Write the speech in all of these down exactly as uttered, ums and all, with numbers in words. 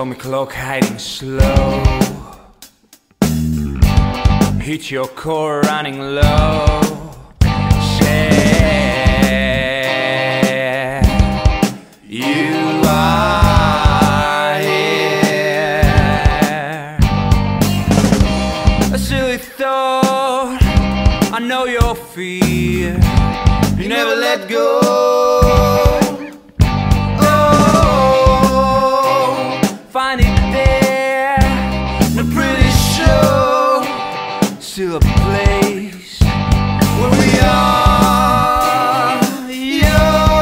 atomic clock hiding slow. Hit your core running low. Share, you are here. A silly thought, I know your fear. You never let go. Find it there, and I'm pretty sure still a place where we are young.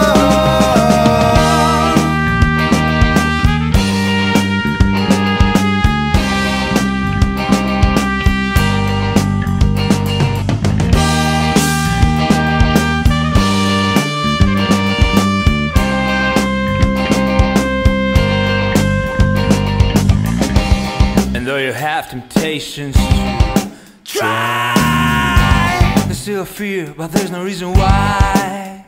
And though you have temptations to try, there's still a fear, but there's no reason why.